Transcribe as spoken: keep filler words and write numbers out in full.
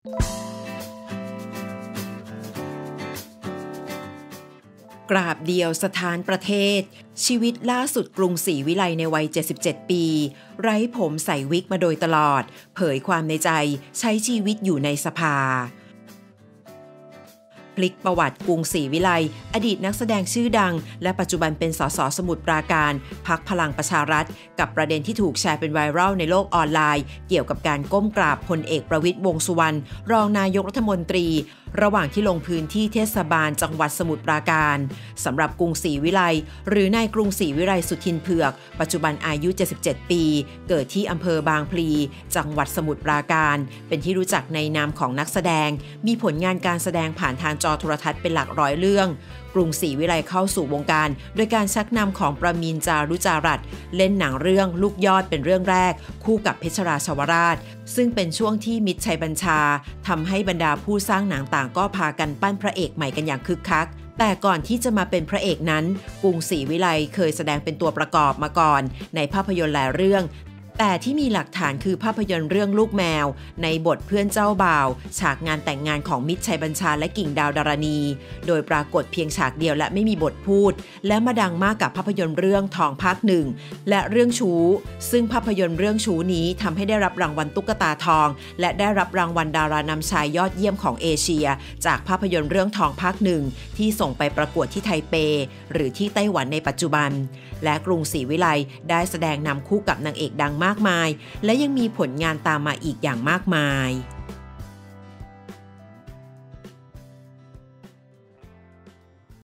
กราบเดียวสถานประเทศชีวิตล่าสุดกรุงศรีวิไลในวัยเจ็ดสิบเจ็ดปีไร้ผมใส่วิกมาโดยตลอดเผยความในใจใช้ชีวิตอยู่ในสภาพลิกประวัติกรุงศรีวิไลอดีตนักแสดงชื่อดังและปัจจุบันเป็นสสสมุทรปราการพรรคพลังประชารัฐกับประเด็นที่ถูกแชร์เป็นไวรัลในโลกออนไลน์เกี่ยวกับการก้มกราบพลเอกประวิตรวงษ์สุวรรณรองนายกรัฐมนตรีระหว่างที่ลงพื้นที่เทศบาลจังหวัดสมุทรปราการสำหรับกรุงศรีวิไลหรือนายกรุงศรีวิไลสุทินเผือกปัจจุบันอายุเจ็ดสิบเจ็ดปีเกิดที่อำเภอบางพลีจังหวัดสมุทรปราการเป็นที่รู้จักในนามของนักแสดงมีผลงานการแสดงผ่านทางจอโทรทัศน์เป็นหลักร้อยเรื่องกรุงศรีวิไลเข้าสู่วงการโดยการชักนำของประมีนจารุจารัตน์เล่นหนังเรื่องลูกยอดเป็นเรื่องแรกคู่กับเพชรราชวราชซึ่งเป็นช่วงที่มิตรชัยบัญชาทำให้บรรดาผู้สร้างหนังต่างก็พากันปั้นพระเอกใหม่กันอย่างคึกคักแต่ก่อนที่จะมาเป็นพระเอกนั้นกรุงศรีวิไลเคยแสดงเป็นตัวประกอบมาก่อนในภาพยนตร์หลายเรื่องแต่ที่มีหลักฐานคือภาพยนตร์เรื่องลูกแมวในบทเพื่อนเจ้าบ่าวฉากงานแต่งงานของมิตรชัยบัญชาและกิ่งดาวดารณีโดยปรากฏเพียงฉากเดียวและไม่มีบทพูดและมาดังมากกับภาพยนตร์เรื่องทองภาคหนึ่งและเรื่องชู้ซึ่งภาพยนตร์เรื่องชู้นี้ทำให้ได้รับรางวัลตุ๊กตาทองและได้รับรางวัลดารานำชายยอดเยี่ยมของเอเชียจากภาพยนตร์เรื่องทองภาคหนึ่งที่ส่งไปประกวดที่ไทเปหรือที่ไต้หวันในปัจจุบันและกรุงศรีวิไลได้แสดงนำคู่กับนางเอกดังมากมายและยังมีผลงานตามมาอีกอย่างมากมาย